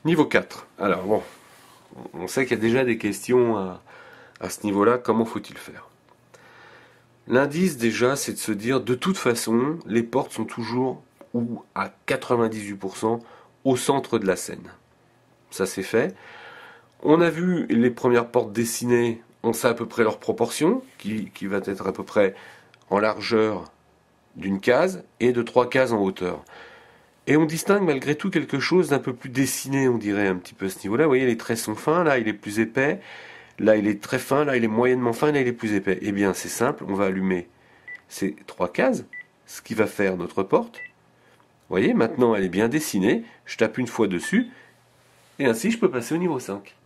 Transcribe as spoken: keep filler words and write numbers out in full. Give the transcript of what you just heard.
Niveau quatre. Alors bon, on sait qu'il y a déjà des questions à, à ce niveau-là. Comment faut-il faire? L'indice déjà, c'est de se dire, de toute façon, les portes sont toujours, ou à quatre-vingt-dix-huit pour cent, au centre de la scène. Ça c'est fait. On a vu les premières portes dessinées, on sait à peu près leur proportion, qui, qui va être à peu près en largeur d'une case et de trois cases en hauteur. Et on distingue malgré tout quelque chose d'un peu plus dessiné, on dirait un petit peu à ce niveau-là. Vous voyez, les traits sont fins, là il est plus épais, là il est très fin, là il est moyennement fin, là il est plus épais. Eh bien c'est simple, on va allumer ces trois cases, ce qui va faire notre porte. Vous voyez, maintenant elle est bien dessinée, je tape une fois dessus, et ainsi je peux passer au niveau cinq.